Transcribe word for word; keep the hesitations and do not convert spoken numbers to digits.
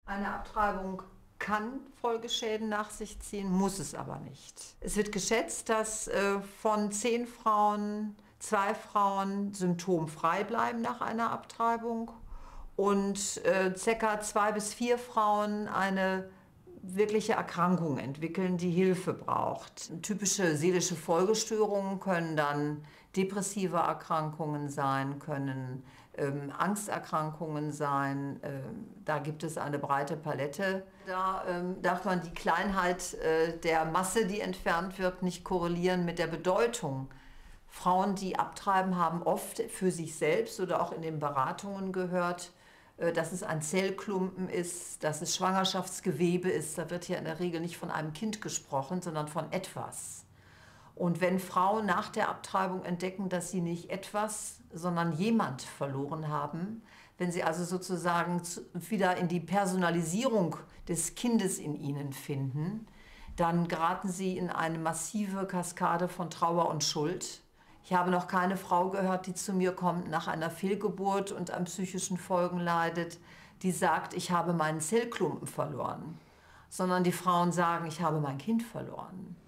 Eine Abtreibung kann Folgeschäden nach sich ziehen, muss es aber nicht. Es wird geschätzt, dass äh, von zehn Frauen zwei Frauen symptomfrei bleiben nach einer Abtreibung und äh, ca. zwei bis vier Frauen eine wirkliche Erkrankung entwickeln, die Hilfe braucht. Typische seelische Folgestörungen können dann depressive Erkrankungen sein, können ähm, Angsterkrankungen sein. Ähm, da gibt es eine breite Palette. Da ähm, darf man die Kleinheit äh, der Masse, die entfernt wird, nicht korrelieren mit der Bedeutung. Frauen, die abtreiben, haben oft für sich selbst oder auch in den Beratungen gehört, dass es ein Zellklumpen ist, dass es Schwangerschaftsgewebe ist. Da wird ja in der Regel nicht von einem Kind gesprochen, sondern von etwas. Und wenn Frauen nach der Abtreibung entdecken, dass sie nicht etwas, sondern jemand verloren haben, wenn sie also sozusagen wieder in die Personalisierung des Kindes in ihnen finden, dann geraten sie in eine massive Kaskade von Trauer und Schuld. Ich habe noch keine Frau gehört, die zu mir kommt nach einer Fehlgeburt und an psychischen Folgen leidet, die sagt, ich habe meinen Zellklumpen verloren, sondern die Frauen sagen, ich habe mein Kind verloren.